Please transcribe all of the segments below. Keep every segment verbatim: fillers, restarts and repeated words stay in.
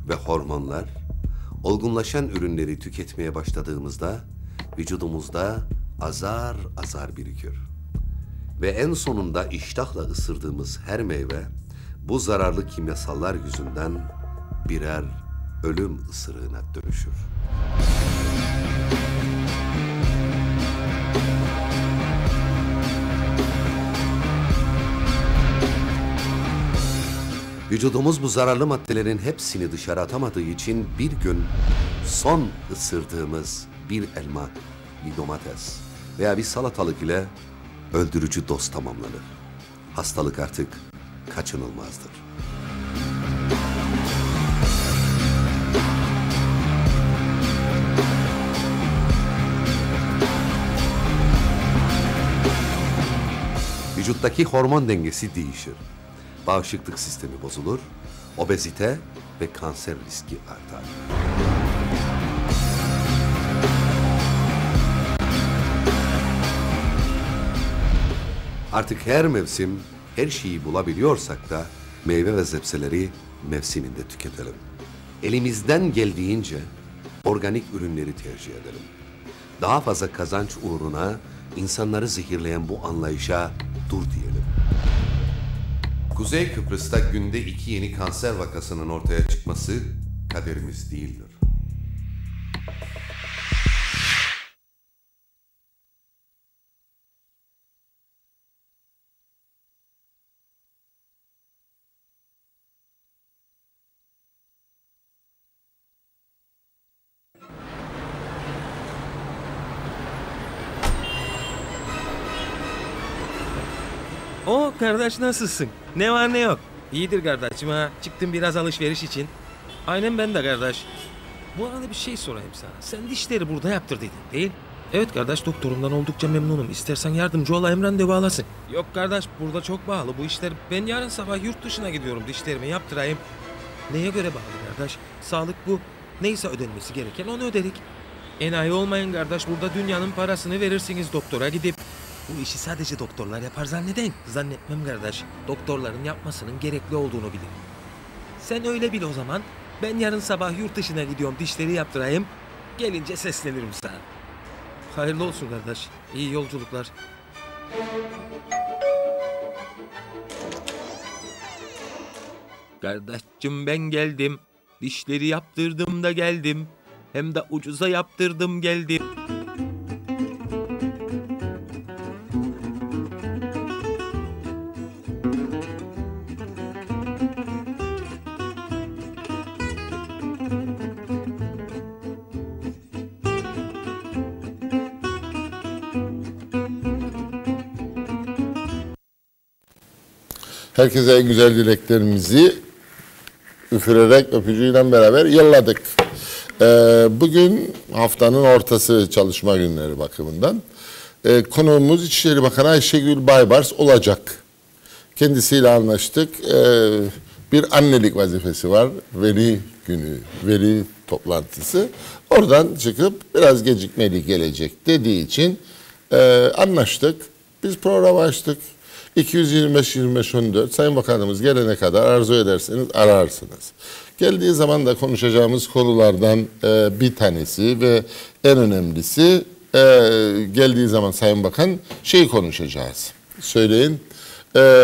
ve hormonlar olgunlaşan ürünleri tüketmeye başladığımızda vücudumuzda azar azar birikir. Ve en sonunda iştahla ısırdığımız her meyve bu zararlı kimyasallar yüzünden birer ölüm ısırığına dönüşür. Vücudumuz bu zararlı maddelerin hepsini dışarı atamadığı için bir gün son ısırdığımız bir elma, bir domates veya bir salatalık ile öldürücü doz tamamlanır. Hastalık artık kaçınılmazdır. Vücuttaki hormon dengesi değişir. Bağışıklık sistemi bozulur, obezite ve kanser riski artar. Artık her mevsim her şeyi bulabiliyorsak da meyve ve sebzeleri mevsiminde tüketelim. Elimizden geldiğince organik ürünleri tercih edelim. Daha fazla kazanç uğruna insanları zehirleyen bu anlayışa dur diyelim. Kuzey Kıbrıs'ta günde iki yeni kanser vakasının ortaya çıkması kaderimiz değildir. O kardeş, nasılsın? Ne var ne yok? İyidir kardeşim ha. Çıktım biraz alışveriş için. Aynen ben de kardeş. Bu arada bir şey sorayım sana. Sen dişleri burada yaptırdıydın değil? Evet kardeş, doktorumdan oldukça memnunum. İstersen yardımcı olayım, randevu alasın. Yok kardeş, burada çok pahalı bu işler. Ben yarın sabah yurt dışına gidiyorum, dişlerimi yaptırayım. Neye göre bağlı kardeş? Sağlık bu. Neyse ödenmesi gereken onu ödedik. Enayi olmayın kardeş, burada dünyanın parasını verirsiniz doktora gidip. Bu işi sadece doktorlar yapar zannedin. Zannetmem kardeş. Doktorların yapmasının gerekli olduğunu bilin. Sen öyle bil o zaman. Ben yarın sabah yurt dışına gidiyorum, dişleri yaptırayım. Gelince seslenirim sana. Hayırlı olsun kardeş. İyi yolculuklar. Kardeşim ben geldim. Dişleri yaptırdım da geldim. Hem de ucuza yaptırdım geldim. Herkese en güzel dileklerimizi üfürerek öpücüğüyle beraber yolladık. Ee, bugün haftanın ortası çalışma günleri bakımından. Ee, konuğumuz İçişleri Bakanı Ayşegül Baybars olacak. Kendisiyle anlaştık. Ee, bir annelik vazifesi var. Veli günü, veli toplantısı. Oradan çıkıp biraz gecikmeli gelecek dediği için e, anlaştık. Biz programı açtık. iki yüz yirmi beş yirmi beş on dört Sayın Bakanımız gelene kadar arzu ederseniz ararsınız. Geldiği zaman da konuşacağımız konulardan e, bir tanesi ve en önemlisi e, geldiği zaman Sayın Bakan şeyi konuşacağız. Söyleyin. E,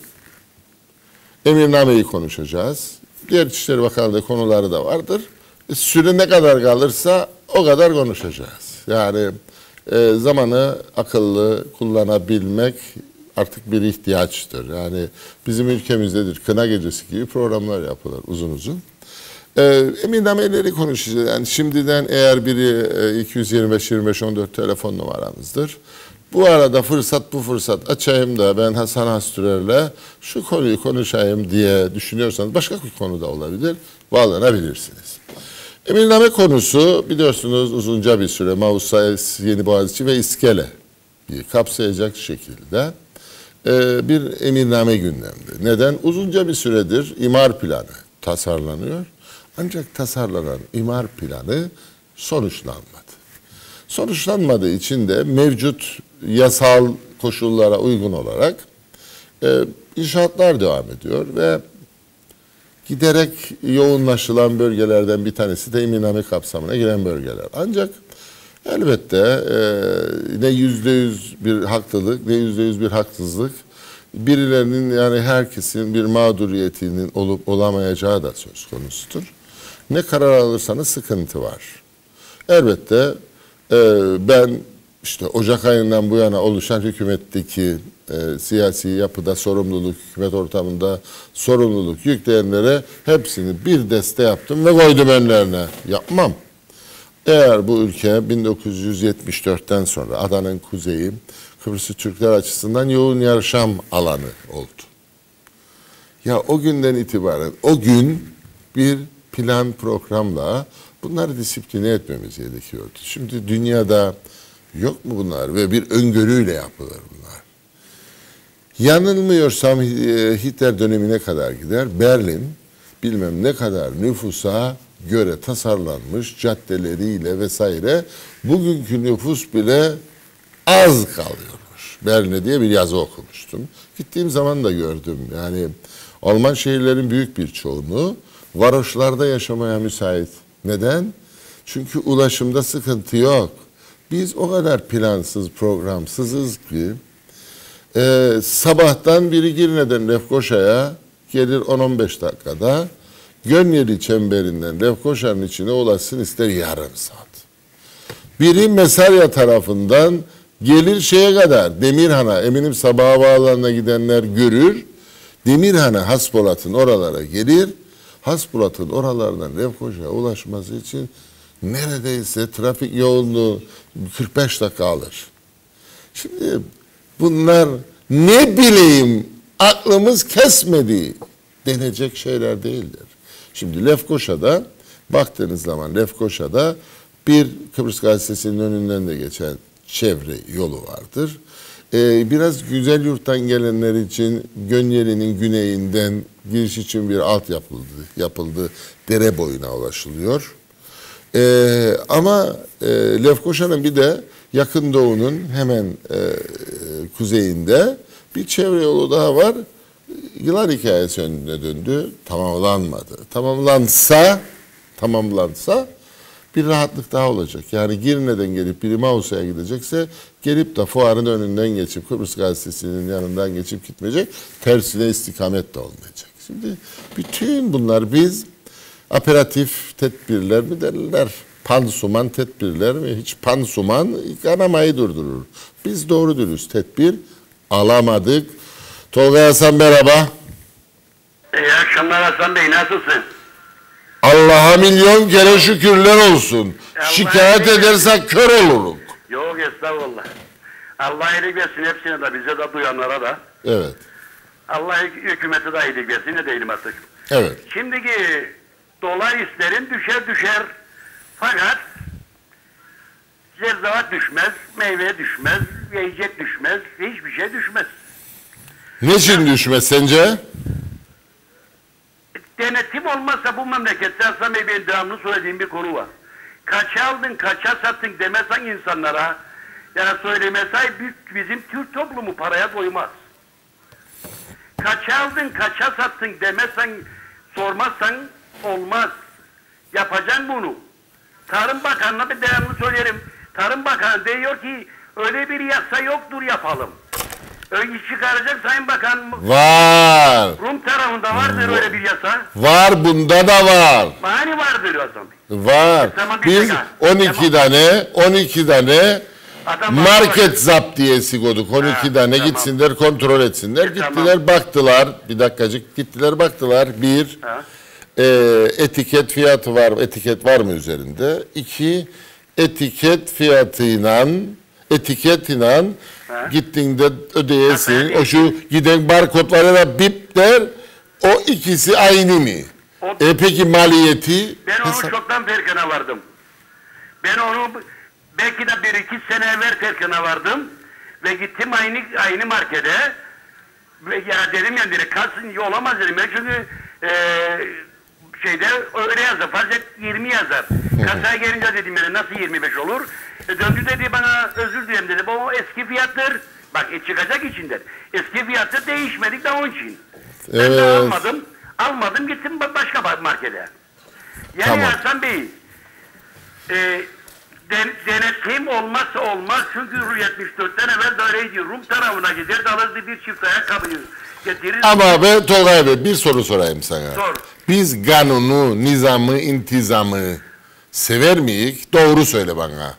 Emirnameyi konuşacağız. Diğer İçişleri Bakanlığı konuları da vardır. E, süre ne kadar kalırsa o kadar konuşacağız. Yani e, zamanı akıllı kullanabilmek artık bir ihtiyaçtır. Yani bizim ülkemizdedir kına gecesi gibi programlar yapılır uzun uzun. Ee, emirnameleri konuşacağız. Yani şimdiden eğer biri e, iki yüz yirmi beş yirmi beş on dört telefon numaramızdır. Bu arada fırsat bu fırsat açayım da ben Hasan Hastürer'le şu konuyu konuşayım diye düşünüyorsanız başka bir konu da olabilir. Bağlanabilirsiniz. Emirname konusu biliyorsunuz uzunca bir süre Mausa, Yeniboğaziçi ve İskele kapsayacak şekilde bir emirname gündemde. Neden? Uzunca bir süredir imar planı tasarlanıyor. Ancak tasarlanan imar planı sonuçlanmadı. Sonuçlanmadığı için de mevcut yasal koşullara uygun olarak e, inşaatlar devam ediyor ve giderek yoğunlaşılan bölgelerden bir tanesi de İminami kapsamına giren bölgeler. Ancak elbette e, ne yüzde yüz bir haklılık ne yüzde yüz bir haksızlık, birilerinin yani herkesin bir mağduriyetinin olup olamayacağı da söz konusudur. Ne karar alırsanız sıkıntı var. Elbette e, ben işte Ocak ayından bu yana oluşan hükümetteki e, siyasi yapıda sorumluluk, hükümet ortamında sorumluluk yükleyenlere hepsini bir deste yaptım ve koydum önlerine. Yapmam. Eğer bu ülke bin dokuz yüz yetmiş dörtten sonra adanın kuzeyi Kıbrıslı Türkler açısından yoğun yaşam alanı oldu. Ya o günden itibaren o gün bir plan programla bunları disipline etmemiz gerekiyordu. Şimdi dünyada yok mu bunlar ve bir öngörüyle yapılır bunlar. Yanılmıyorsam Hitler dönemine kadar gider. Berlin bilmem ne kadar nüfusa göre tasarlanmış caddeleriyle vesaire bugünkü nüfus bile az kalıyormuş. Berlin'e diye bir yazı okumuştum. Gittiğim zaman da gördüm. Yani Alman şehirlerin büyük bir çoğunluğu varoşlarda yaşamaya müsait. Neden? Çünkü ulaşımda sıkıntı yok. Biz o kadar plansız, programsızız ki e, sabahtan biri Girne'den Lefkoşa'ya gelir on on beş dakikada. Gönyeli çemberinden Lefkoşa'nın içine ulaşsın ister yarım saat. Biri Mesarya tarafından gelir şeye kadar Demirhan'a, eminim sabah havaalanına gidenler görür. Demirhan'a, Haspolat'ın oralara gelir. Haspolat'ın oralardan Lefkoşa'ya ulaşması için neredeyse trafik yoğunluğu kırk beş dakika alır. Şimdi bunlar ne bileyim aklımız kesmedi denecek şeyler değildir. Şimdi Lefkoşa'da baktığınız zaman Lefkoşa'da bir Kıbrıs Gazetesi'nin önünden de geçen çevre yolu vardır. Ee, biraz Güzelyurt'tan gelenler için Gönyeli'nin güneyinden giriş için bir alt yapıldı. yapıldı. Dere boyuna ulaşılıyor. Ee, ama e, Lefkoşa'nın bir de Yakın Doğu'nun hemen e, kuzeyinde bir çevre yolu daha var. Yılan hikayesi önüne döndü. Tamamlanmadı. Tamamlansa, tamamlansa bir rahatlık daha olacak. Yani Girne'den gelip biri Mausa'ya gidecekse gelip de fuarın önünden geçip Kıbrıs Gazetesi'nin yanından geçip gitmeyecek. Tersine istikamet de olmayacak. Şimdi bütün bunlar biz aperatif tedbirler mi derler? Pansuman tedbirler mi? Hiç pansuman kanamayı durdurur. Biz doğru dürüst tedbir alamadık. Tolga Hasan merhaba. İyi akşamlar Hasan Bey, nasılsın? Allah'a milyon kere şükürler olsun. Allah Şikayet iyilik- edersek kör oluruz. Yok estağfurullah. Allah iyilik versin hepsine de, bize de duyanlara da. Evet. Allah hük- hükümete de iyilik versin, ne değilim artık. Evet. Şimdiki dolar isterin düşer düşer. Fakat zerzevat düşmez, meyve düşmez, yiyecek düşmez, hiçbir şey düşmez. Niçin düşmez sence? Denetim olmazsa bu memlekette Hasan Bey, benim devamlı söylediğim bir konu var. Kaça aldın, kaça sattın demezsen insanlara, yani söylemesen bizim Türk toplumu paraya koymaz. Kaça aldın, kaça sattın demezsen, sormazsan olmaz. Yapacaksın bunu. Tarım Bakanı'na bir devamlı söylerim. Tarım Bakanı diyor ki öyle bir yasa yoktur, yapalım. Önce çıkaracak Sayın Bakan. Var. Rum tarafında vardır öyle bir yasa. Var, bunda da var. Hani vardır Hasan Bey. Var. Tamam, bir Biz dakika. on iki Tamam. tane, on iki tane Adam market zaptiyesi koyduk. on iki Ha, tane tamam. gitsinler, kontrol etsinler. E, Gittiler, tamam. baktılar. Bir dakikacık gittiler, baktılar. Bir, Ha. e, etiket fiyatı var mı? Etiket var mı üzerinde? İki, etiket fiyatıyla etiketiyle Ha. gittiğinde ödeyesin. Ha, O şu giden barkodlara da bip der. O ikisi aynı mı? O- E peki maliyeti? Ben onu Hesap- çoktan farkına vardım. Ben onu belki de bir iki sene evvel farkına vardım. Ve gittim aynı aynı markete. Ve ya dedim ya, direkt kalsın olamaz dedim. Ben çünkü eee şeyde öyle yazar. Farz et yirmi yazar. Kasaya gelince dedim yani nasıl yirmi beş olur? E, döndü dedi bana, özür dilerim dedi. Bu o eski fiyattır. Bak e, çıkacak içinden. Eski fiyattır, değişmedik de onun için. Ben de Evet. almadım. Almadım gittim ba- başka bir markete. Yani Tamam. Hasan Bey, e, den, denetim olmazsa olmaz çünkü yetmiş dörtten evvel daireydi. Rum tarafına gider alırdı bir çift ayakkabıyı getirir. Ama be Tolgay Bey bir soru sorayım sana. Sor. Biz kanunu, nizamı, intizamı sever miyik? Doğru söyle bana.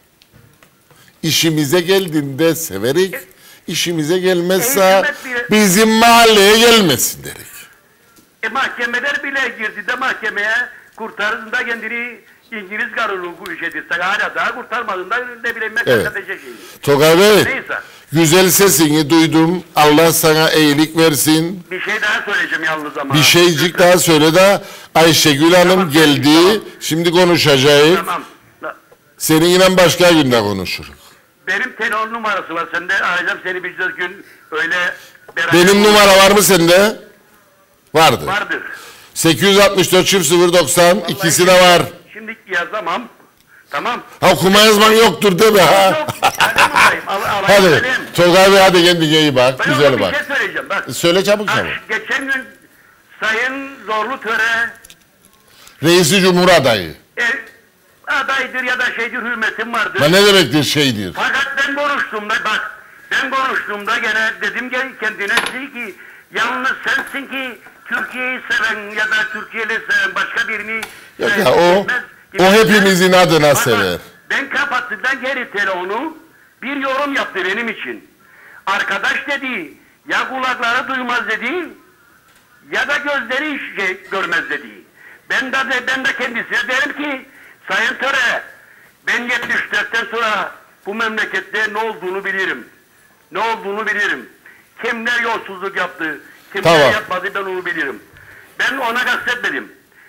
İşimize geldiğinde severik. İşimize gelmezse Hükümet bile- bizim mahalleye gelmesin derik. E, mahkemeler bile girdi de mahkemeye kurtarında kendini İngiliz kanunu bu iş edirse hala daha kurtarmadığında ne bileyim ben Evet. evet. şey. Tolgay Bey, Neyse. güzel sesini duydum. Allah sana iyilik versin. Bir şey daha söyleyeceğim yalnız ama. Bir şeycik daha söyle de Ayşegül Hanım Tamam, geldi. tamam. Şimdi konuşacağız. Tamam. Seninle başka günde konuşuruz. Benim telefon numarası var sende. Arayacağım seni bir gün öyle beraber. Benim numara var mı sende? Vardır. Vardır. sekiz yüz altmış dört çift sıfır doksan Vallahi ikisi de var. Şimdi yazamam. Tamam. Ha okuma yazman yoktur değil mi ha? Yok. Hadi bakayım. Al, al, Hadi. alayım. Tolgay Bey hadi kendine iyi bak. Ben Güzel ona bir bak. şey söyleyeceğim. Bak. Söyle çabuk Ha, çabuk. geçen gün Sayın Zorlu Töre Reisi Cumhur adayı. e, adaydır ya da şeydir hürmetim vardır. Ben ne demektir şeydir? Fakat ben konuştuğumda bak ben konuştuğumda gene dedim ki kendine dedi ki yalnız sensin ki Türkiye'yi seven ya da Türkiye'li seven başka birini Yok e, ya o, sevmez. o hepimizin adına Fakat sever. Ben kapattığımdan geri telefonu bir yorum yaptı benim için. Arkadaş dedi ya kulakları duymaz dedi ya da gözleri şey görmez dedi. Ben de, ben de kendisine derim ki Sayın Töre ben yetmiş dörtten sonra bu memlekette ne olduğunu bilirim. Ne olduğunu bilirim. Kimler yolsuzluk yaptı, kimler Tamam. yapmadı ben onu bilirim. Ben ona kastetmedim.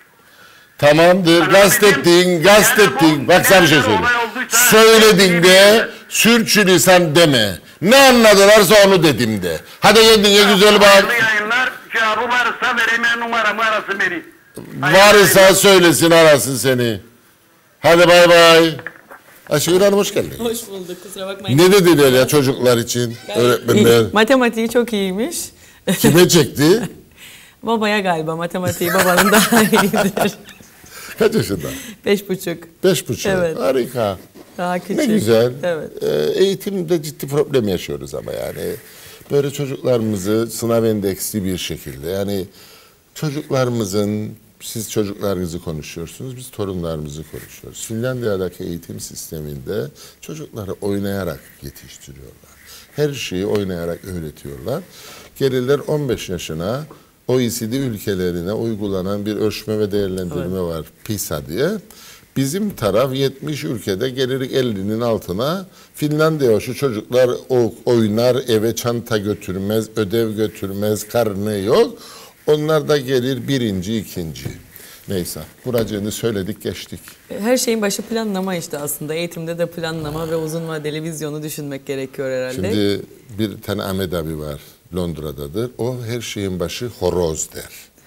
Tamamdır. Gazettin, gazettin. Bak sana bir şey söyleyeyim. Söyledin de sürçülisan deme. Ne anladılarsa onu dedim de. Hadi kendine güzel bak. Hayırlı yayınlar. Cevabı varsa vereyim numaramı arasın beni. Varsa söylesin arasın seni. Hadi bay bay. Ayşegül Hanım hoş geldin. Hoş bulduk, kusura bakmayın. Ne dediler ya çocuklar için öğretmenler? Matematiği çok iyiymiş. Kime çekti? Babaya galiba matematiği babanın daha iyidir. Kaç yaşında? Beş buçuk. Beş buçuk. Evet. Harika. Daha küçük. Ne güzel. Evet. Ee, eğitimde ciddi problem yaşıyoruz ama yani. Böyle çocuklarımızı sınav endeksli bir şekilde yani çocuklarımızın, siz çocuklarınızı konuşuyorsunuz, biz torunlarımızı konuşuyoruz. Finlandiya'daki eğitim sisteminde çocukları oynayarak yetiştiriyorlar. Her şeyi oynayarak öğretiyorlar. Gelirler on beş yaşına O E C D ülkelerine uygulanan bir ölçme ve değerlendirme evet. var PISA diye. Bizim taraf yetmiş ülkede gelirik ellinin altına Finlandiya şu çocuklar oynar eve çanta götürmez, ödev götürmez, karnı yok. Onlar da gelir birinci, ikinci. Neyse buracığını söyledik geçtik. Her şeyin başı planlama işte aslında. Eğitimde de planlama ve uzun vadeli vizyonu düşünmek gerekiyor herhalde. Şimdi bir tane Ahmet abi var Londra'dadır. O her şeyin başı horoz der.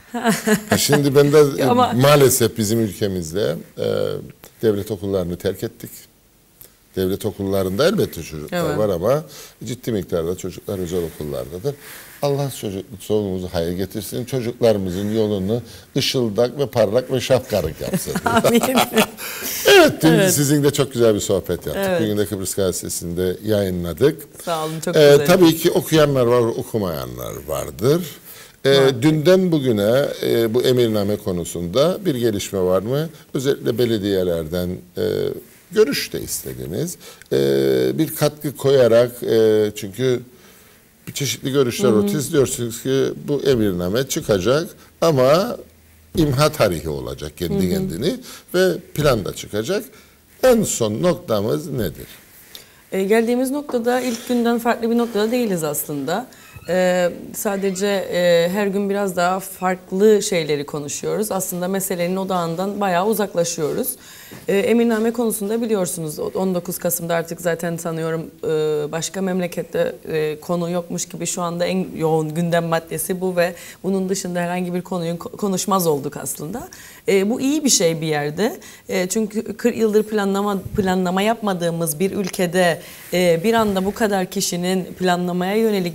Şimdi ben de ama... maalesef bizim ülkemizde e, devlet okullarını terk ettik. Devlet okullarında elbette çocuklar evet. var ama ciddi miktarda çocuklar özel okullardadır. Allah çocuk sonumuzu hayır getirsin. Çocuklarımızın yolunu ışıldak ve parlak ve şapkarık yapsın. Amin. Evet, dün evet. sizinle çok güzel bir sohbet yaptık. Evet. Bugün de Kıbrıs Gazetesi'nde yayınladık. Sağ olun, çok ee, güzel. Tabii ki okuyanlar var, okumayanlar vardır. Ee, dünden bugüne e, bu emirname konusunda bir gelişme var mı? Özellikle belediyelerden e, görüş de istediniz. E, bir katkı koyarak e, çünkü bir çeşitli görüşler var. Siz diyorsunuz ki bu emirname çıkacak ama imha tarihi olacak kendi hı hı. kendini ve plan da çıkacak. En son noktamız nedir? E, geldiğimiz noktada ilk günden farklı bir noktada değiliz aslında. Ee, sadece e, her gün biraz daha farklı şeyleri konuşuyoruz. Aslında meselenin odağından bayağı uzaklaşıyoruz. Ee, emirname konusunda biliyorsunuz on dokuz Kasım'da artık zaten sanıyorum e, başka memlekette e, konu yokmuş gibi şu anda en yoğun gündem maddesi bu ve bunun dışında herhangi bir konuyu konuşmaz olduk aslında. E, bu iyi bir şey bir yerde. E, çünkü kırk yıldır planlama planlama yapmadığımız bir ülkede e, bir anda bu kadar kişinin planlamaya yönelik, vizyona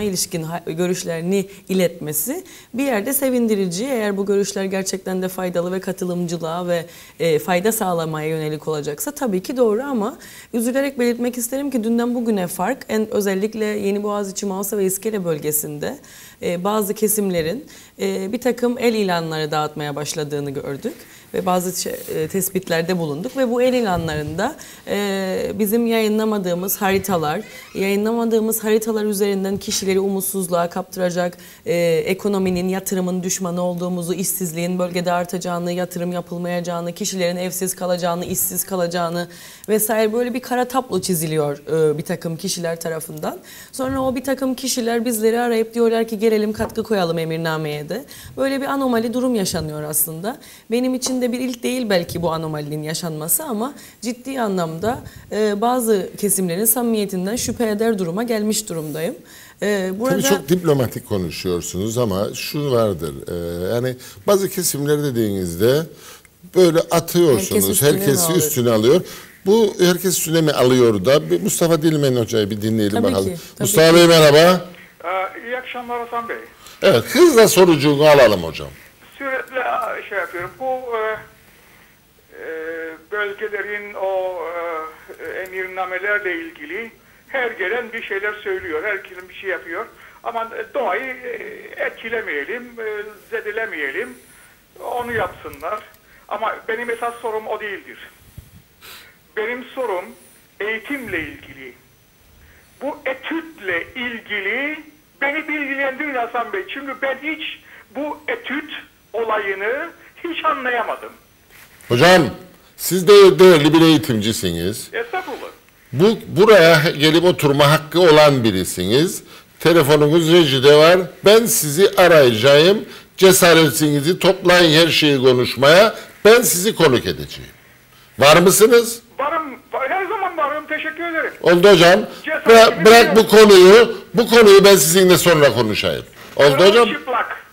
ilişkin görüşlerini iletmesi bir yerde sevindirici. Eğer bu görüşler gerçekten de faydalı ve katılımcılığa ve e, fayda sağlamaya yönelik olacaksa tabii ki doğru, ama üzülerek belirtmek isterim ki dünden bugüne fark, en özellikle Yeniboğaziçi, Mausa ve İskele bölgesinde e, bazı kesimlerin e, bir takım el ilanları dağıtmaya başladığını gördük ve bazı şey, e, tespitlerde bulunduk ve bu el ilanlarında e, bizim yayınlamadığımız haritalar, yayınlamadığımız haritalar üzerinden kişileri umutsuzluğa kaptıracak, e, ekonominin, yatırımın düşmanı olduğumuzu, işsizliğin bölgede artacağını, yatırım yapılmayacağını, kişilerin evsiz kalacağını, işsiz kalacağını vesaire böyle bir kara tablo çiziliyor e, bir takım kişiler tarafından. Sonra o bir takım kişiler bizleri arayıp diyorlar ki gelelim katkı koyalım emirnameye de. Böyle bir anomali durum yaşanıyor aslında. Benim için de bir ilk değil belki bu anomalinin yaşanması, ama ciddi anlamda e, bazı kesimlerin samimiyetinden şüphe eder duruma gelmiş durumdayım. E, burada... Tabii çok diplomatik konuşuyorsunuz ama şu vardır, e, yani bazı kesimler dediğinizde böyle atıyorsunuz, herkes üstüne, herkesi üstüne alıyor. Bu herkes üstüne mi alıyor da? Bir Mustafa Dilmen Hoca'yı bir dinleyelim Tabii bakalım. ki, tabii Mustafa ki. Bey merhaba. Ee, iyi akşamlar Hasan Bey. Evet, hızla sorucuğunu alalım hocam. Sürekli e, şey yapıyorum. Bu e, e, bölgelerin o e, emirnamelerle ilgili her gelen bir şeyler söylüyor. Her gelen bir şey yapıyor. Ama doğayı e, etkilemeyelim, e, zedelemeyelim. Onu yapsınlar. Ama benim esas sorum o değildir. Benim sorum eğitimle ilgili. Bu etütle ilgili beni bilgilendirin Hasan Bey. Çünkü ben hiç bu etüt olayını hiç anlayamadım. Hocam, siz de değerli bir eğitimcisiniz. Estağfurullah. Bu buraya gelip oturma hakkı olan birisiniz. Telefonunuz rejide var. Ben sizi arayacağım. Cesaretinizi toplayın her şeyi konuşmaya. Ben sizi konuk edeceğim. Var mısınız? Varım, her zaman varım. Teşekkür ederim. Oldu hocam. Bırak, bırak bu konuyu. Bu konuyu ben sizinle sonra konuşayım. Oldu Kral hocam. çıplak.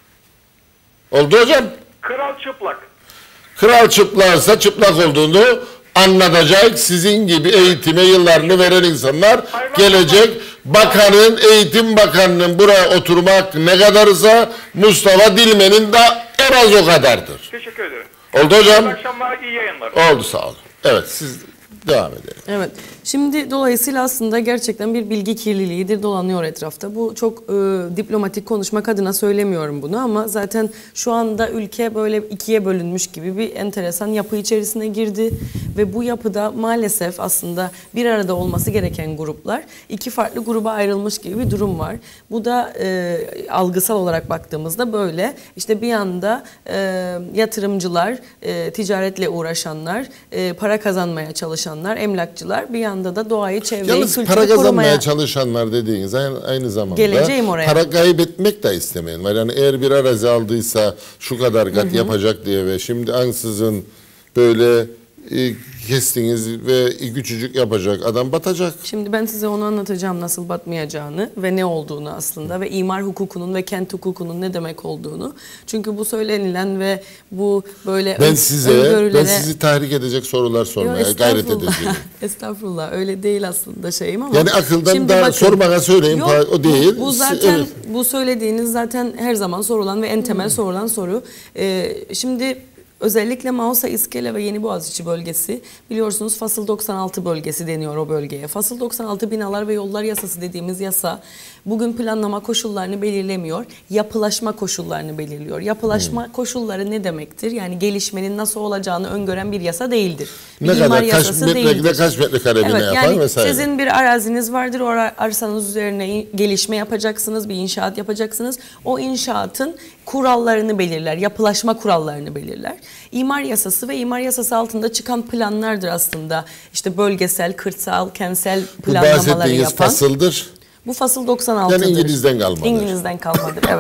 Oldu hocam. Kral çıplak. Kral çıplarsa çıplak olduğunu anlatacak. Sizin gibi eğitime yıllarını veren insanlar gelecek. Bakanın, Eğitim Bakanı'nın buraya oturma hakkı ne kadarsa Mustafa Dilmen'in de en az o kadardır. Teşekkür ederim. Oldu hocam. İyi akşamlar, iyi yayınlar. Oldu, sağ olun. Evet, siz devam edelim. Evet. Şimdi dolayısıyla aslında gerçekten bir bilgi kirliliğidir dolanıyor etrafta. Bu çok e, diplomatik konuşmak adına söylemiyorum bunu, ama zaten şu anda ülke böyle ikiye bölünmüş gibi bir enteresan yapı içerisine girdi ve bu yapıda maalesef aslında bir arada olması gereken gruplar iki farklı gruba ayrılmış gibi bir durum var. Bu da e, algısal olarak baktığımızda böyle. İşte bir yanda e, yatırımcılar, e, ticaretle uğraşanlar, e, para kazanmaya çalışanlar, emlakçılar, bir yanda da doğayı, çevreyi, Yalnız kültürü para kazanmaya korumaya... çalışanlar dediğiniz aynı, aynı zamanda Geleceğim oraya. para kaybetmek de istemeyen var. Yani eğer bir arazi aldıysa şu kadar kat yapacak diye ve şimdi ansızın böyle e, kestiniz ve küçücük yapacak adam batacak. Şimdi ben size onu anlatacağım, nasıl batmayacağını ve ne olduğunu aslında ve imar hukukunun ve kent hukukunun ne demek olduğunu. Çünkü bu söylenilen ve bu böyle Ben ön- size öngörülere... ben sizi tahrik edecek sorular sormaya Yo, gayret estağfurullah. edeceğim. Estağfurullah, öyle değil aslında şeyim ama. Yani akıldan Şimdi da bakın, sormana söyleyeyim, yok, pa- o değil. Bu, bu Si- zaten evet. bu söylediğiniz zaten her zaman sorulan ve en temel sorulan soru. Ee, şimdi özellikle Mausa, İskele ve Yeniboğaziçi bölgesi, biliyorsunuz Fasıl doksan altı bölgesi deniyor o bölgeye. Fasıl doksan altı binalar ve yollar yasası dediğimiz yasa bugün planlama koşullarını belirlemiyor, yapılaşma koşullarını belirliyor. Yapılaşma hmm. koşulları ne demektir? Yani gelişmenin nasıl olacağını öngören bir yasa değildir. Bir Ne imar kadar, kaç yasası metre, değildir. kaç metrekare bina Evet, yapar yani vesaire. sizin bir araziniz vardır, o arsanız üzerine gelişme yapacaksınız, bir inşaat yapacaksınız. O inşaatın kurallarını belirler, yapılaşma kurallarını belirler. İmar yasası ve imar yasası altında çıkan planlardır aslında. İşte bölgesel, kırsal, kentsel Bu planlamaları bahsettiğiniz yapan. fasıldır. Bu fasıl doksan altıdır. Yani İngiliz'den kalmadır. İngiliz'den kalmadır, evet.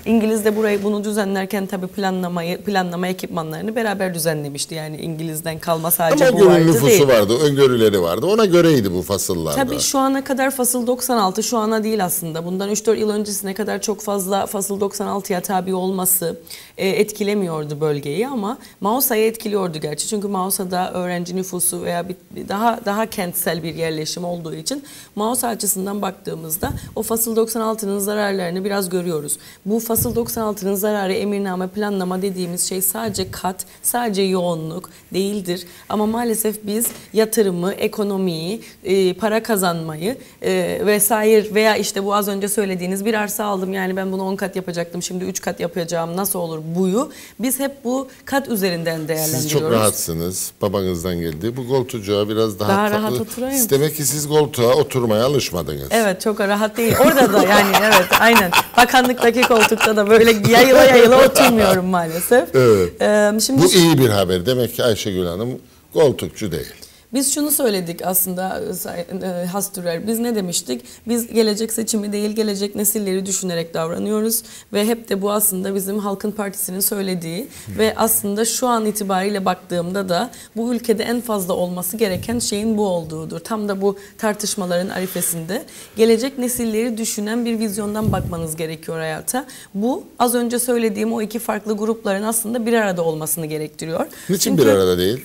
İngiliz de burayı bunu düzenlerken tabii planlamayı, planlama ekipmanlarını beraber düzenlemişti. Yani İngiliz'den kalma sadece Ama bu gönül vardı nüfusu değil. vardı, öngörüleri vardı. Ona göreydi bu fasıllarda. Tabii şu ana kadar fasıl doksan altı şu ana değil aslında. Bundan üç dört yıl öncesine kadar çok fazla fasıl doksan altıya tabi olması e, etkilemiyordu bölgeyi ama Mausa'yı etkiliyordu gerçi. Çünkü Mausa'da öğrenci nüfusu veya bir, bir daha daha kentsel bir yerleşim olduğu için Mausa açısından baktığımızda o fasıl doksan altının zararlarını biraz görüyoruz. Bu fasıl doksan altının zararı emirname planlama dediğimiz şey sadece kat, sadece yoğunluk değildir. Ama maalesef biz yatırımı, ekonomiyi, e, para kazanmayı e, vesaire veya işte bu az önce söylediğiniz bir arsa aldım yani ben bunu on kat yapacaktım şimdi üç kat yapacağım nasıl olur buyu biz hep bu kat üzerinden değerlendiriyoruz. Siz çok rahatsınız. Babanızdan geldi. Bu koltuğa biraz daha, Daha tatlı. rahat oturayım. Demek ki siz koltuğa oturmaya alışmadınız. Evet çok rahat değil. Orada da yani evet aynen. Bakanlıktaki koltukta da böyle yayıla yayıla oturmuyorum maalesef. Evet. Ee, şimdi Bu iyi bir haber. Demek ki Ayşegül Hanım koltukçu değil. Biz şunu söyledik aslında e, Hastürer. Biz ne demiştik? Biz gelecek seçimi değil, gelecek nesilleri düşünerek davranıyoruz. Ve hep de bu aslında bizim Halkın Partisi'nin söylediği ve aslında şu an itibariyle baktığımda da bu ülkede en fazla olması gereken şeyin bu olduğudur. Tam da bu tartışmaların arifesinde gelecek nesilleri düşünen bir vizyondan bakmanız gerekiyor hayata. Bu az önce söylediğim o iki farklı grupların aslında bir arada olmasını gerektiriyor. Niçin Çünkü, bir arada değil?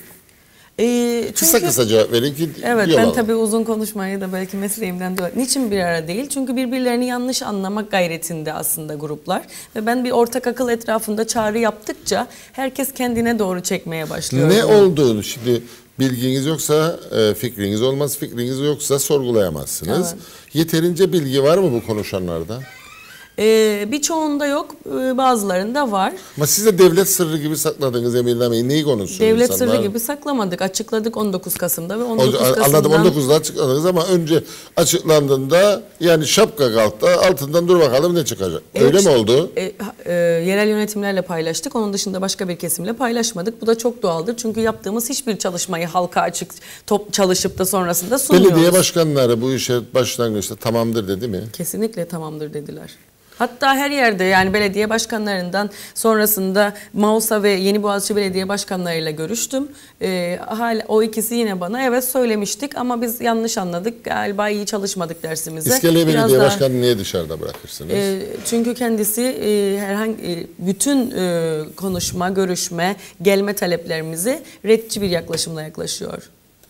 E, çünkü, Kısa kısa cevap verin ki evet yol ben alın. tabii uzun konuşmayı da belki mesleğimden de niçin bir arada değil? Çünkü birbirlerini yanlış anlamak gayretinde aslında gruplar ve ben bir ortak akıl etrafında çağrı yaptıkça herkes kendine doğru çekmeye başlıyor. Ne olduğunu şimdi bilginiz yoksa e, fikriniz olmaz, fikriniz yoksa sorgulayamazsınız. Evet. Yeterince bilgi var mı bu konuşanlarda? Ee, birçoğunda yok, e, bazılarında var. Ama siz de devlet sırrı gibi sakladığınız emirnameyi neyi konuşuyor Devlet insanlar? sırrı gibi saklamadık. Açıkladık on dokuz Kasım'da ve on O, dokuz Kasım'dan... anladım on dokuzda açıkladınız ama önce açıklandığında yani şapka kalktı altından dur bakalım ne çıkacak. Öyle Evet, mi oldu? E, e, yerel yönetimlerle paylaştık. Onun dışında başka bir kesimle paylaşmadık. Bu da çok doğaldır. Çünkü yaptığımız hiçbir çalışmayı halka açık top çalışıp da sonrasında sunuyoruz. Belediye başkanları bu işe başlangıçta tamamdır dedi mi? Kesinlikle tamamdır dediler. Hatta her yerde yani belediye başkanlarından sonrasında Mausa ve Yeniboğaziçi Belediye Başkanlarıyla görüştüm. Ee, hala o ikisi yine bana evet söylemiştik ama biz yanlış anladık. Galiba iyi çalışmadık dersimize. İskele Biraz Belediye daha- Başkanı niye dışarıda bırakırsınız? E, çünkü kendisi e, herhangi e, bütün e, konuşma, görüşme, gelme taleplerimizi reddici bir yaklaşımla yaklaşıyor.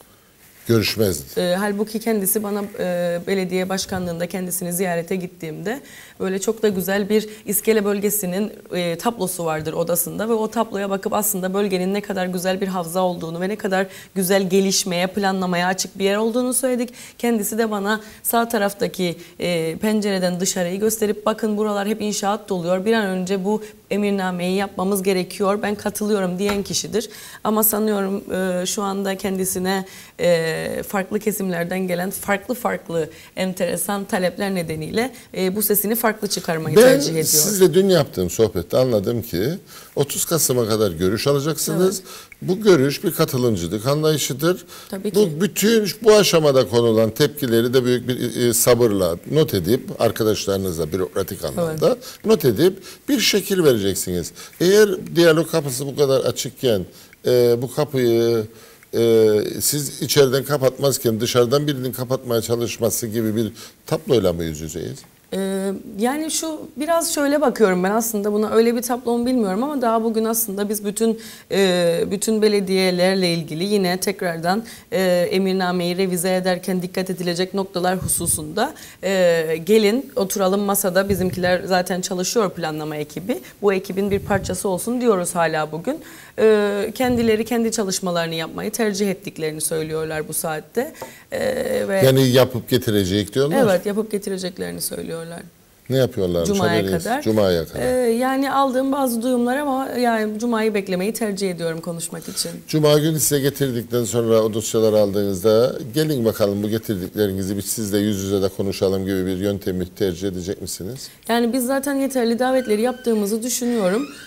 Görüşmezdi. E, halbuki kendisi bana e, belediye başkanlığında kendisini ziyarete gittiğimde böyle çok da güzel bir İskele bölgesinin e, tablosu vardır odasında ve o tabloya bakıp aslında bölgenin ne kadar güzel bir havza olduğunu ve ne kadar güzel gelişmeye, planlamaya açık bir yer olduğunu söyledik. Kendisi de bana sağ taraftaki e, pencereden dışarıyı gösterip bakın buralar hep inşaat doluyor. Bir an önce bu emirnameyi yapmamız gerekiyor. Ben katılıyorum diyen kişidir. Ama sanıyorum e, şu anda kendisine e, farklı kesimlerden gelen farklı farklı enteresan talepler nedeniyle e, bu sesini farklı çıkarmayı Ben tercih ediyor. sizle dün yaptığım sohbette anladım ki otuz Kasım'a kadar görüş alacaksınız. Bu görüş bir katılımcılık anlayışıdır. Tabii Bu ki. bütün bu aşamada konulan tepkileri de büyük bir e, sabırla not edip arkadaşlarınızla bürokratik anlamda not edip bir şekil vereceksiniz. Eğer diyalog kapısı bu kadar açıkken e, bu kapıyı e, siz içeriden kapatmazken dışarıdan birinin kapatmaya çalışması gibi bir tabloyla mı yüz yüzeyiz? Ee, yani şu biraz şöyle bakıyorum ben aslında buna öyle bir tablo mu bilmiyorum ama daha bugün aslında biz bütün e, bütün belediyelerle ilgili yine tekrardan e, emirnameyi revize ederken dikkat edilecek noktalar hususunda e, gelin oturalım masada bizimkiler zaten çalışıyor planlama ekibi bu ekibin bir parçası olsun diyoruz hala bugün. E, kendileri kendi çalışmalarını yapmayı tercih ettiklerini söylüyorlar bu saatte. E, ve Yani yapıp getirecek diyorlar. evet yapıp getireceklerini söylüyorlar. Ne yapıyorlarmış? Cuma'ya haberiniz? kadar. Cuma'ya kadar. Ee, yani aldığım bazı duyumlar ama yani Cuma'yı beklemeyi tercih ediyorum konuşmak için. Cuma günü size getirdikten sonra o dosyaları aldığınızda gelin bakalım bu getirdiklerinizi biz sizle yüz yüze de konuşalım gibi bir yöntemi tercih edecek misiniz? Yani biz zaten yeterli davetleri yaptığımızı düşünüyorum.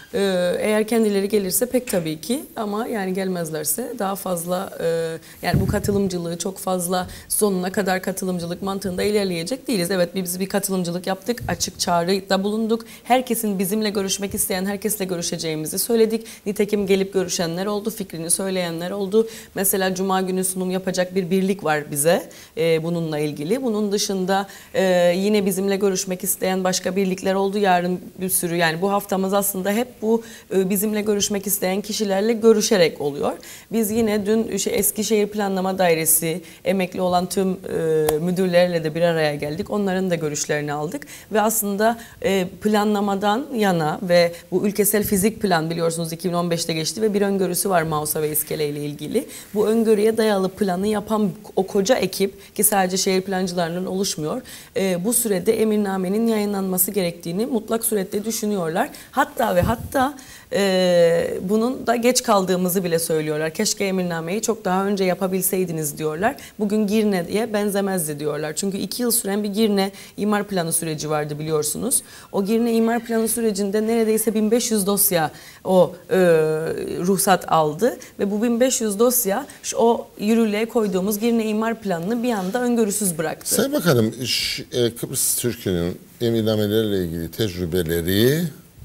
Ee, eğer kendileri gelirse pek tabii ki, ama yani gelmezlerse daha fazla e, yani bu katılımcılığı çok fazla sonuna kadar katılımcılık mantığında ilerleyecek değiliz. Evet, biz bir katılımcılık yaptık, açık çağrıda bulunduk. Herkesin bizimle görüşmek isteyen herkesle görüşeceğimizi söyledik. Nitekim gelip görüşenler oldu, fikrini söyleyenler oldu. Mesela Cuma günü sunum yapacak bir birlik var bize e, bununla ilgili. Bunun dışında e, yine bizimle görüşmek isteyen başka birlikler oldu. Yarın bir sürü, yani bu haftamız aslında hep bu e, bizimle görüşmek isteyen kişilerle görüşerek oluyor. Biz yine dün şey, Eskişehir Planlama Dairesi emekli olan tüm e, müdürlerle de bir araya geldik. Onların da görüşlerini aldık ve aslında e, planlamadan yana ve bu ülkesel fizik plan biliyorsunuz iki bin on beşte geçti ve bir öngörüsü var Mausa ve İskele ile ilgili. Bu öngörüye dayalı planı yapan o koca ekip, ki sadece şehir plancılarından oluşmuyor, e, bu sürede emirnamenin yayınlanması gerektiğini mutlak surette düşünüyorlar. Hatta ve hatta e, bunun da geç kaldığımızı bile söylüyorlar. Keşke emirnameyi çok daha önce yapabilseydiniz diyorlar. Bugün Girne'ye benzemezdi diyorlar. Çünkü iki yıl süren bir Girne imar planı süreci vardı biliyorsunuz. O Girne imar planı sürecinde neredeyse bin beş yüz dosya o e, ruhsat aldı ve bu bin beş yüz dosya şu, o yürürlüğe koyduğumuz Girne imar planını bir anda öngörüsüz bıraktı. Sayın Bakanım, şu, e, Kıbrıs Türk'ünün emirnamelerle ilgili tecrübeleri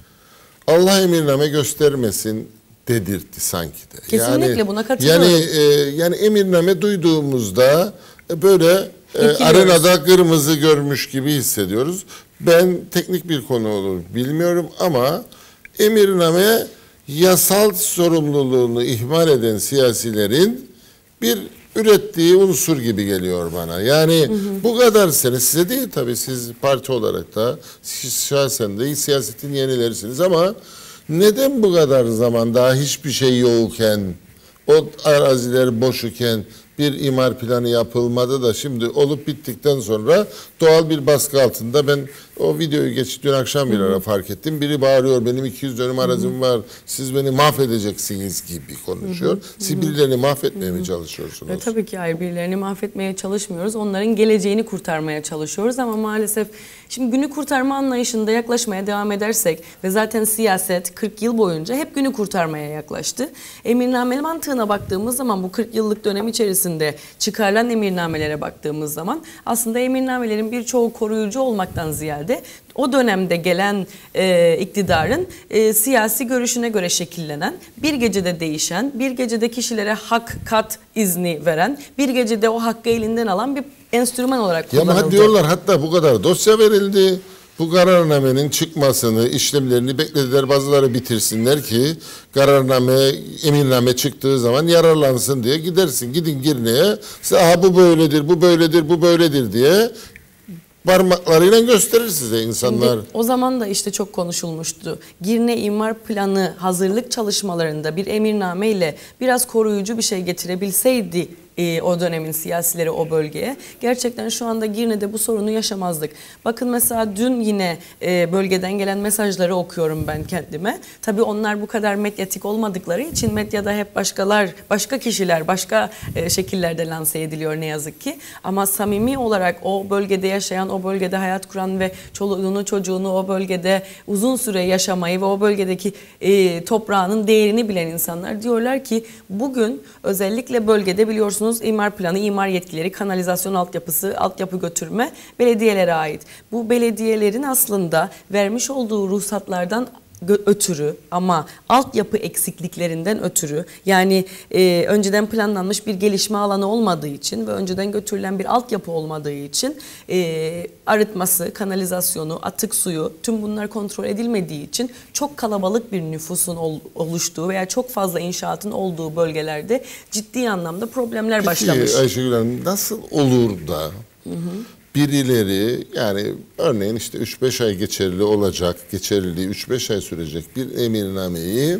Allah emirname göstermesin dedirtti sanki de. Kesinlikle yani, buna katılıyorum. Yani e, yani emirname duyduğumuzda e, böyle e, arenada kırmızı görmüş gibi hissediyoruz. Ben teknik bir konu olur bilmiyorum ama emirname yasal sorumluluğunu ihmal eden siyasilerin bir ürettiği unsur gibi geliyor bana. Yani hı hı. bu kadar sene size değil tabii, siz parti olarak da siz şahsen de siyasetin yenilerisiniz ama neden bu kadar zaman daha hiçbir şey yokken, o araziler boş iken bir imar planı yapılmadı da şimdi olup bittikten sonra doğal bir baskı altında, ben o videoyu geç dün akşam bir ara fark ettim. Biri bağırıyor, benim iki yüz dönüm arazim var, siz beni mahvedeceksiniz gibi konuşuyor. Siz birilerini mahvetmeye mi çalışıyorsunuz? E, tabii ki hayır, birilerini mahvetmeye çalışmıyoruz. Onların geleceğini kurtarmaya çalışıyoruz ama maalesef şimdi günü kurtarma anlayışında yaklaşmaya devam edersek ve zaten siyaset kırk yıl boyunca hep günü kurtarmaya yaklaştı. Emirname mantığına baktığımız zaman bu kırk yıllık dönem içerisinde çıkarılan emirnamelere baktığımız zaman aslında emirnamelerin birçoğu koruyucu olmaktan ziyade o dönemde gelen e, iktidarın e, siyasi görüşüne göre şekillenen, bir gecede değişen, bir gecede kişilere hak kat izni veren, bir gecede o hakkı elinden alan bir enstrüman olarak kullanıldı. Ya ama diyorlar hatta bu kadar dosya verildi. Bu kararnamenin çıkmasını, işlemlerini beklediler, bazıları bitirsinler ki kararname, emirname çıktığı zaman yararlansın diye gidersin. Gidin Girne'ye, aha bu böyledir, bu böyledir, bu böyledir diye parmaklarıyla gösterir size insanlar. Şimdi, o zaman da işte çok konuşulmuştu. Girne imar planı hazırlık çalışmalarında bir emirname ile biraz koruyucu bir şey getirebilseydi e, o dönemin siyasileri o bölgeye, gerçekten şu anda Girne'de bu sorunu yaşamazdık. Bakın mesela dün yine e, bölgeden gelen mesajları okuyorum ben kendime. Tabii onlar bu kadar medyatik olmadıkları için medyada hep başkalar, başka kişiler, başka e, şekillerde lanse ediliyor ne yazık ki. Ama samimi olarak o bölgede yaşayan, o bölgede hayat kuran ve çoluğunu çocuğunu o bölgede uzun süre yaşamayı ve o bölgedeki e, toprağının değerini bilen insanlar diyorlar ki bugün özellikle bölgede biliyorsunuz imar planı, imar yetkileri, kanalizasyon altyapısı, altyapı götürme belediyelere ait. Bu belediyelerin aslında vermiş olduğu ruhsatlardan ötürü ama altyapı eksikliklerinden ötürü, yani e, önceden planlanmış bir gelişme alanı olmadığı için ve önceden götürülen bir altyapı olmadığı için e, arıtması, kanalizasyonu, atık suyu, tüm bunlar kontrol edilmediği için çok kalabalık bir nüfusun ol, oluştuğu veya çok fazla inşaatın olduğu bölgelerde ciddi anlamda problemler Peki, başlamış. Ayşegül Hanım, nasıl olur da hı hı. birileri, yani örneğin işte üç beş ay geçerli olacak, geçerliliği üç beş ay sürecek bir emirnameyi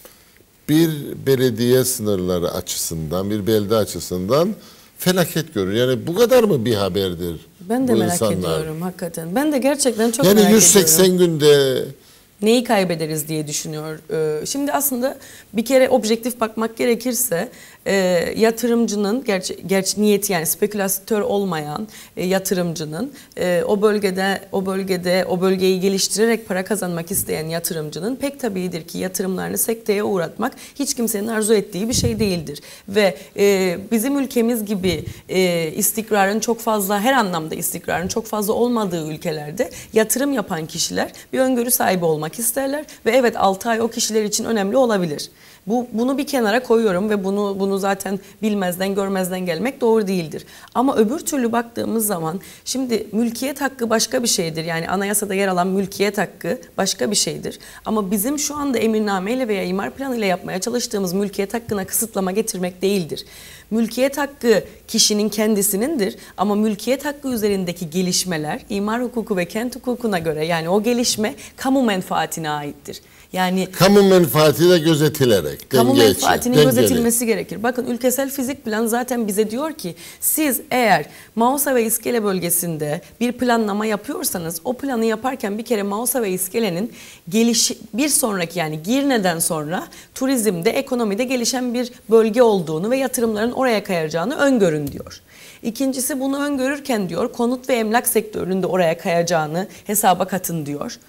bir belediye sınırları açısından, bir belde açısından felaket görür. Yani bu kadar mı bir haberdir? Ben de bu merak insanlar? ediyorum hakikaten. Ben de gerçekten çok yani merak ediyorum. yüz seksen günde Neyi kaybederiz diye düşünüyor. Ee, şimdi aslında bir kere objektif bakmak gerekirse e, yatırımcının gerçi, gerçi niyeti yani spekülatör olmayan e, yatırımcının e, o bölgede o bölgede o bölgeyi geliştirerek para kazanmak isteyen yatırımcının pek tabiidir ki yatırımlarını sekteye uğratmak hiç kimsenin arzu ettiği bir şey değildir. Ve e, bizim ülkemiz gibi e, istikrarın çok fazla her anlamda istikrarın çok fazla olmadığı ülkelerde yatırım yapan kişiler bir öngörü sahibi olmak isterler ve evet altı ay o kişiler için önemli olabilir. Bu, bunu bir kenara koyuyorum ve bunu bunu zaten bilmezden görmezden gelmek doğru değildir. Ama öbür türlü baktığımız zaman şimdi mülkiyet hakkı başka bir şeydir. Yani anayasada yer alan mülkiyet hakkı başka bir şeydir. Ama bizim şu anda emirnameyle veya imar planıyla yapmaya çalıştığımız mülkiyet hakkına kısıtlama getirmek değildir. Mülkiyet hakkı kişinin kendisinindir ama mülkiyet hakkı üzerindeki gelişmeler imar hukuku ve kent hukukuna göre yani o gelişme kamu menfaatine aittir. Yani kamu menfaati de gözetilerek, kamu denge menfaatinin içi, gözetilmesi gerekir. Bakın ülkesel fizik plan zaten bize diyor ki siz eğer Mausa ve İskele bölgesinde bir planlama yapıyorsanız o planı yaparken bir kere Mausa ve İskele'nin geliş bir sonraki yani Girne'den sonra turizmde, ekonomide gelişen bir bölge olduğunu ve yatırımların oraya kayacağını öngörün diyor. İkincisi bunu öngörürken diyor konut ve emlak sektörünün de oraya kayacağını hesaba katın diyor.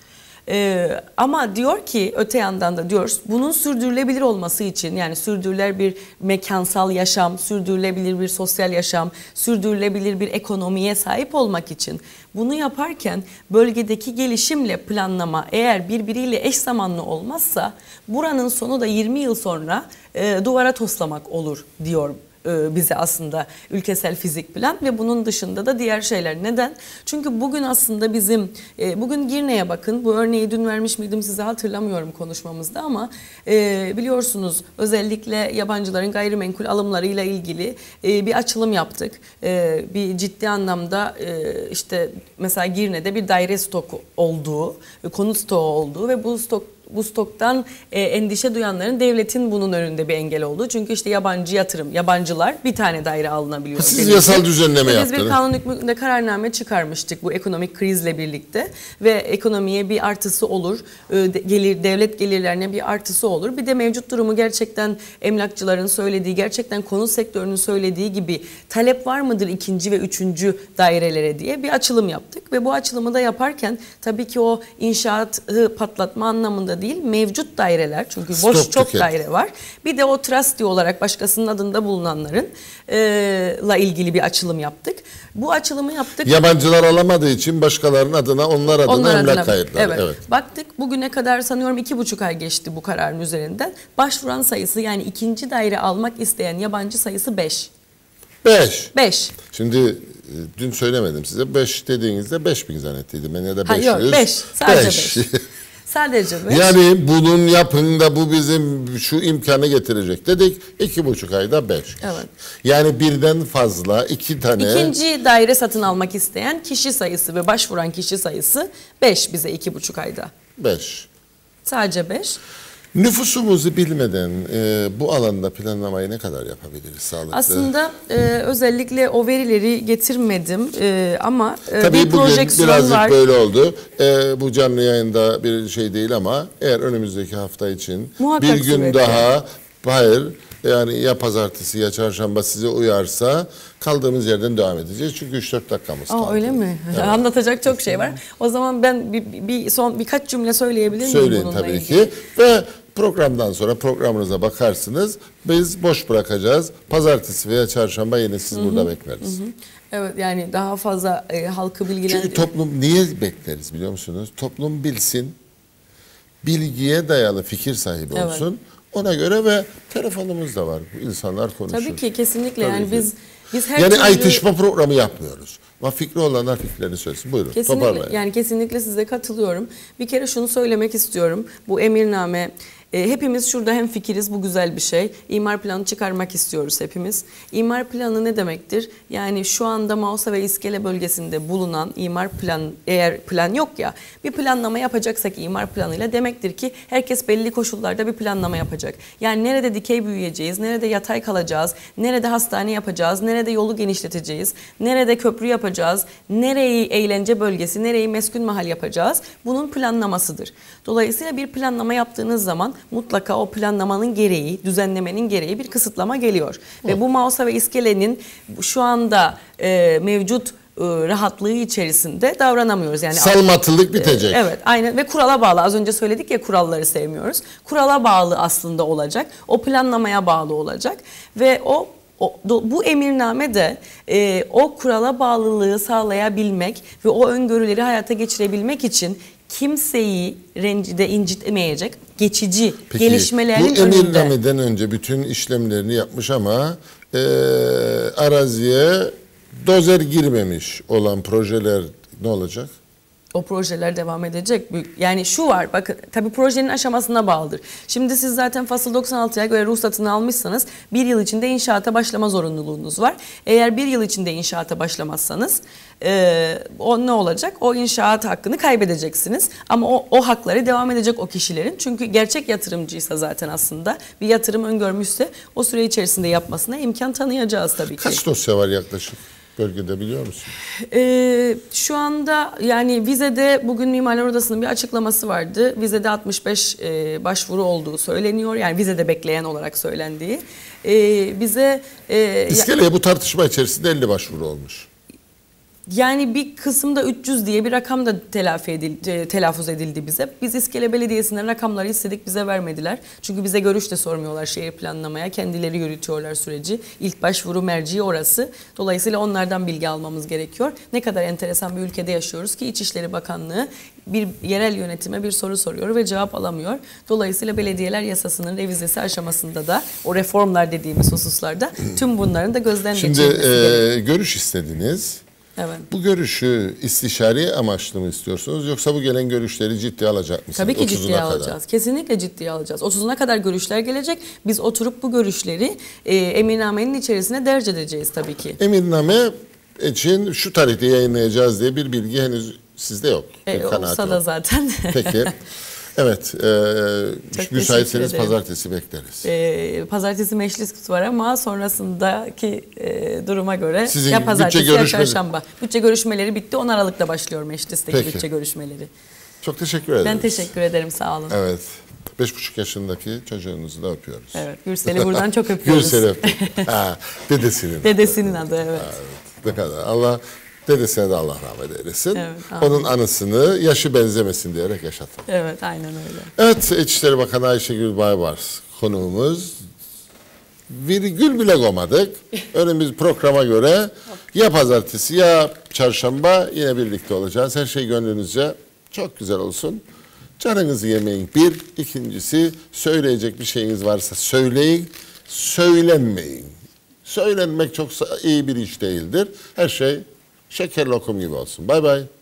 Ee, ama diyor ki öte yandan da diyor bunun sürdürülebilir olması için yani sürdürülebilir bir mekansal yaşam, sürdürülebilir bir sosyal yaşam, sürdürülebilir bir ekonomiye sahip olmak için bunu yaparken bölgedeki gelişimle planlama eğer birbiriyle eş zamanlı olmazsa buranın sonu da yirmi yıl sonra e, duvara toslamak olur diyor bize aslında ülkesel fizik plan ve bunun dışında da diğer şeyler. Neden? Çünkü bugün aslında bizim, bugün Girne'ye bakın, bu örneği dün vermiş miydim size hatırlamıyorum konuşmamızda ama biliyorsunuz özellikle yabancıların gayrimenkul alımlarıyla ilgili bir açılım yaptık. Bir ciddi anlamda işte mesela Girne'de bir daire stoku olduğu, konut stoğu olduğu ve bu stok bu stoktan e, endişe duyanların devletin bunun önünde bir engel olduğu. Çünkü işte yabancı yatırım, yabancılar bir tane daire alınabiliyor. Siz yasal düzenleme yaptınız. Biz bir kanun hükmünde kararname çıkarmıştık bu ekonomik krizle birlikte ve ekonomiye bir artısı olur, e, gelir devlet gelirlerine bir artısı olur. Bir de mevcut durumu gerçekten emlakçıların söylediği, gerçekten konut sektörünün söylediği gibi talep var mıdır ikinci ve üçüncü dairelere diye bir açılım yaptık ve bu açılımı da yaparken tabii ki o inşaatı patlatma anlamında değil, mevcut daireler çünkü boş Stok çok tüket. daire var. Bir de o trustee olarak başkasının adında bulunanların e, la ilgili bir açılım yaptık. Bu açılımı yaptık. Yabancılar alamadığı için başkalarının adına onlar adına Onlar emlak adına- kayıtları. Evet. Evet. Baktık bugüne kadar sanıyorum iki buçuk ay geçti bu kararın üzerinden. Başvuran sayısı yani ikinci daire almak isteyen yabancı sayısı beş. Beş. beş. Şimdi e, dün söylemedim size. Beş dediğinizde beş bin zannettiydim. Ben ya da Ha, beş yok yüz. beş. Sadece beş. Sadece beş. Yani bunun yapın da bu bizim şu imkanı getirecek dedik. İki buçuk ayda beş. Evet. Yani birden fazla iki tane. İkinci daire satın almak isteyen kişi sayısı ve başvuran kişi sayısı beş bize iki buçuk ayda. Beş. Sadece beş. Nüfusumuzu bilmeden e, bu alanda planlamayı ne kadar yapabiliriz sağlıklı? Aslında e, özellikle o verileri getirmedim e, ama e, Tabii bir bugün projeksiyon birazcık var. böyle oldu. E, bu canlı yayında bir şey değil ama eğer önümüzdeki hafta için Muhakkak bir gün suretle. daha hayır yani ya pazartesi ya çarşamba size uyarsa kaldığımız yerden devam edeceğiz. Çünkü üç dört dakikamız Aa, kaldı. öyle mi? Evet. Anlatacak çok şey var. O zaman ben bir, bir son birkaç cümle söyleyebilir miyim Söyleyin bununla tabii ilgili? ki. Ve programdan sonra programınıza bakarsınız. Biz boş bırakacağız. Pazartesi veya çarşamba yine siz burada bekleriz. Evet yani daha fazla e, halkı Çünkü bilgilendir. toplum niye bekleriz biliyor musunuz? Toplum bilsin, bilgiye dayalı fikir sahibi Evet. olsun. Ona göre ve telefonumuz da var. İnsanlar konuşur. Tabii ki kesinlikle Tabii yani ki. biz biz her Yani türlü... ayrışma programı yapmıyoruz. Ama fikri olanlar fikirlerini söylesin. Buyurun Kesinlikle toparlayın. yani kesinlikle size katılıyorum. Bir kere şunu söylemek istiyorum. Bu emirname E, hepimiz şurada hemfikiriz, bu güzel bir şey. İmar planı çıkarmak istiyoruz hepimiz. İmar planı ne demektir? Yani şu anda Mausa ve İskele bölgesinde bulunan imar plan, eğer plan yok ya, bir planlama yapacaksak imar planıyla demektir ki herkes belli koşullarda bir planlama yapacak. Yani nerede dikey büyüyeceğiz, nerede yatay kalacağız, nerede hastane yapacağız, nerede yolu genişleteceğiz, nerede köprü yapacağız, nereyi eğlence bölgesi, nereyi meskun mahal yapacağız. Bunun planlamasıdır. Dolayısıyla bir planlama yaptığınız zaman mutlaka o planlamanın gereği, düzenlemenin gereği bir kısıtlama geliyor. Hı. Ve bu Mausa ve İskele'nin şu anda e, mevcut e, rahatlığı içerisinde davranamıyoruz. Yani salmatılık bitecek. E, evet, aynen ve kurala bağlı. Az önce söyledik ya, kuralları sevmiyoruz. Kurala bağlı aslında olacak. O planlamaya bağlı olacak ve o O, bu emirname de e, o kurala bağlılığı sağlayabilmek ve o öngörüleri hayata geçirebilmek için kimseyi rencide incitmeyecek geçici Peki, gelişmelerin bu önünde. emirnameden önce bütün işlemlerini yapmış ama e, araziye dozer girmemiş olan projeler ne olacak? O projeler devam edecek. Yani şu var, bakın tabii projenin aşamasına bağlıdır. Şimdi siz zaten fasıl doksan altıya göre ruhsatını almışsanız bir yıl içinde inşaata başlama zorunluluğunuz var. Eğer bir yıl içinde inşaata başlamazsanız e, o ne olacak? O inşaat hakkını kaybedeceksiniz. Ama o, o hakları devam edecek o kişilerin. Çünkü gerçek yatırımcıysa zaten aslında bir yatırım öngörmüşse o süre içerisinde yapmasına imkan tanıyacağız tabii ki. Kaç dosya var yaklaşık bölgede, biliyor musun? Ee, şu anda yani vizede bugün Mimarlar Odası'nın bir açıklaması vardı. Vizede altmış beş e, başvuru olduğu söyleniyor. Yani vizede bekleyen olarak söylendiği. Ee, bize... E, İskele'ye bu tartışma içerisinde elli başvuru olmuş. Yani bir kısımda üç yüz diye bir rakam da telafi edildi, telaffuz edildi bize. Biz İskele Belediyesi'nden rakamları istedik, bize vermediler. Çünkü bize görüş de sormuyorlar şehir planlamaya. Kendileri yürütüyorlar süreci. İlk başvuru merci orası. Dolayısıyla onlardan bilgi almamız gerekiyor. Ne kadar enteresan bir ülkede yaşıyoruz ki İçişleri Bakanlığı bir yerel yönetime bir soru soruyor ve cevap alamıyor. Dolayısıyla belediyeler yasasının revizesi aşamasında da o reformlar dediğimiz hususlarda tüm bunların da gözden Şimdi geçirilmesi e, gerekiyor. görüş istediniz. Evet. Bu görüşü istişari amaçlı mı istiyorsunuz, yoksa bu gelen görüşleri ciddiye alacak mısınız? Tabii ki ciddiye kadar. alacağız. Kesinlikle ciddiye alacağız. otuzuna kadar görüşler gelecek. Biz oturup bu görüşleri e, emirnamenin içerisine derc edeceğiz tabii ki. Emirname için şu tarihte yayınlayacağız diye bir bilgi henüz sizde yok. E, Bir kanaat olsa yok. da zaten. Peki. Evet. E, müsaitseniz teşekkür ederim. pazartesi bekleriz. E, pazartesi meclis var ama sonrasındaki e, duruma göre Sizin ya pazartesi bütçe ya görüşmeleri- çarşamba. Bütçe görüşmeleri bitti. on Aralık'ta başlıyor meclisteki Peki. bütçe görüşmeleri. Çok teşekkür ederiz. Ben teşekkür ederim. Sağ olun. Evet. Evet. Beş buçuk yaşındaki çocuğunuzu da öpüyoruz. Gürsel'i buradan çok öpüyoruz. Gürsel'i öptük. Ha, dedesinin. Dedesinin adı, evet. Ne kadar. Allah dedesine de Allah rahmet eylesin. Evet, amin. Onun anısını yaşı benzemesin diyerek yaşatalım. Evet, aynen öyle. Evet, İçişleri Bakanı Ayşegül Baybars konuğumuz. Virgül bile koymadık. Önümüz programa göre ya pazartesi ya çarşamba yine birlikte olacağız. Her şey gönlünüzce çok güzel olsun. Canınızı yemeyin. Bir, ikincisi söyleyecek bir şeyiniz varsa söyleyin, söylenmeyin. Söylenmek çok iyi bir iş değildir. Her şey şeker lokum gibi olsun. Bay bay.